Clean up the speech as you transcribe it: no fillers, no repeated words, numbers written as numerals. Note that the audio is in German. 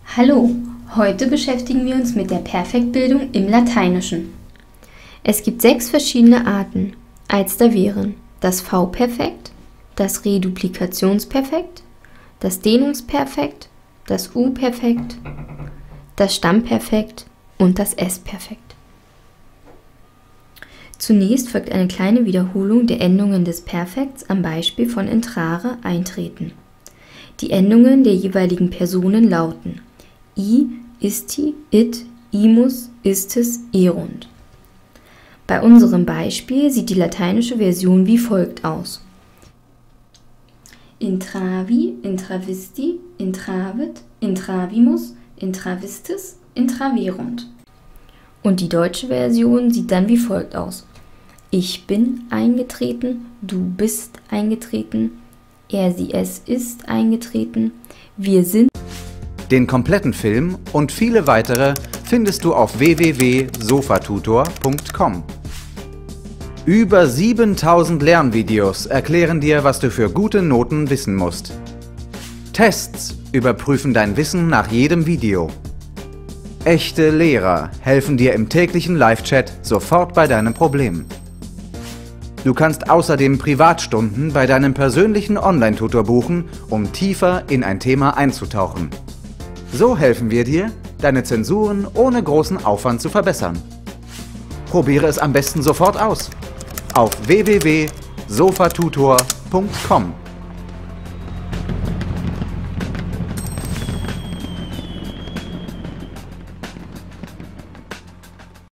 Hallo, heute beschäftigen wir uns mit der Perfektbildung im Lateinischen. Es gibt 6 verschiedene Arten, als da wären das V-Perfekt, das Reduplikationsperfekt, das Dehnungsperfekt, das U-Perfekt, das Stammperfekt und das S-Perfekt. Zunächst folgt eine kleine Wiederholung der Endungen des Perfekts am Beispiel von entrare, eintreten. Die Endungen der jeweiligen Personen lauten I, isti, it, imus, istis, erunt. Bei unserem Beispiel sieht die lateinische Version wie folgt aus: Intravi, intravisti, intravit, intravimus, intravistis, intraverunt. Und die deutsche Version sieht dann wie folgt aus: Ich bin eingetreten, du bist eingetreten, er, sie, es ist eingetreten, wir sind. Den kompletten Film und viele weitere findest du auf www.sofatutor.com. Über 7000 Lernvideos erklären dir, was du für gute Noten wissen musst. Tests überprüfen dein Wissen nach jedem Video. Echte Lehrer helfen dir im täglichen Live-Chat sofort bei deinem Problem. Du kannst außerdem Privatstunden bei deinem persönlichen Online-Tutor buchen, um tiefer in ein Thema einzutauchen. So helfen wir dir, deine Zensuren ohne großen Aufwand zu verbessern. Probiere es am besten sofort aus. Auf www.sofatutor.com